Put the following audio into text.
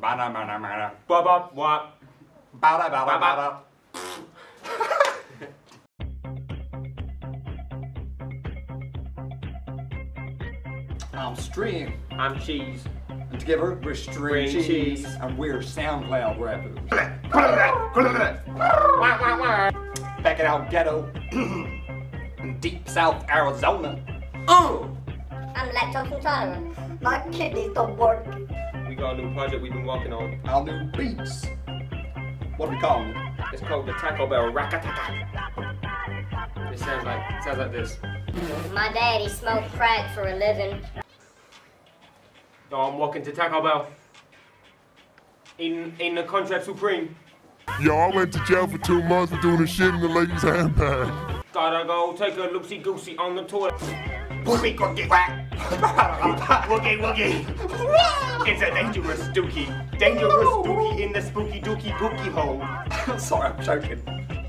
I'm String. I'm Cheese. And together we're String Cheese. And we're SoundCloud rappers. Back in our ghetto in deep South Arizona. I'm lactose intolerant. My kidneys don't work. We got a new project we've been working on. Our new beats. What are we calling it? It's called the Taco Bell Rakataka. It sounds like this. My daddy smoked crack for a living. Yo, I'm walking to Taco Bell. Eating the Contract Supreme. Yo, I went to jail for 2 months for doing the shit in the lady's handbag. Gotta go take a loopsie-goosey on the toilet. Woogie woogie whack. Woogie woogie. It's a dangerous dookie. Dangerous dookie in the spooky dookie pookie hole. Sorry, I'm joking.